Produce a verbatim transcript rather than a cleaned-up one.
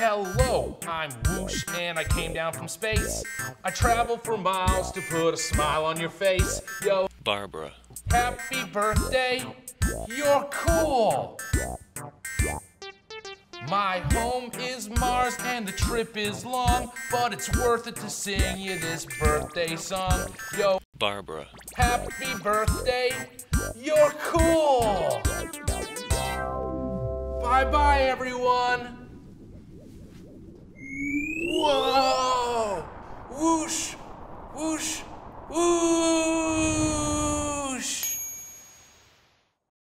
Hello, I'm Woosh and I came down from space. I travel for miles to put a smile on your face. Yo, Barbara. Happy birthday, you're cool. My home is Mars and the trip is long, but it's worth it to sing you this birthday song. Yo, Barbara. happy birthday, you're cool. Bye-bye, everyone. Whoa! Whoosh! Whoosh! Whoosh!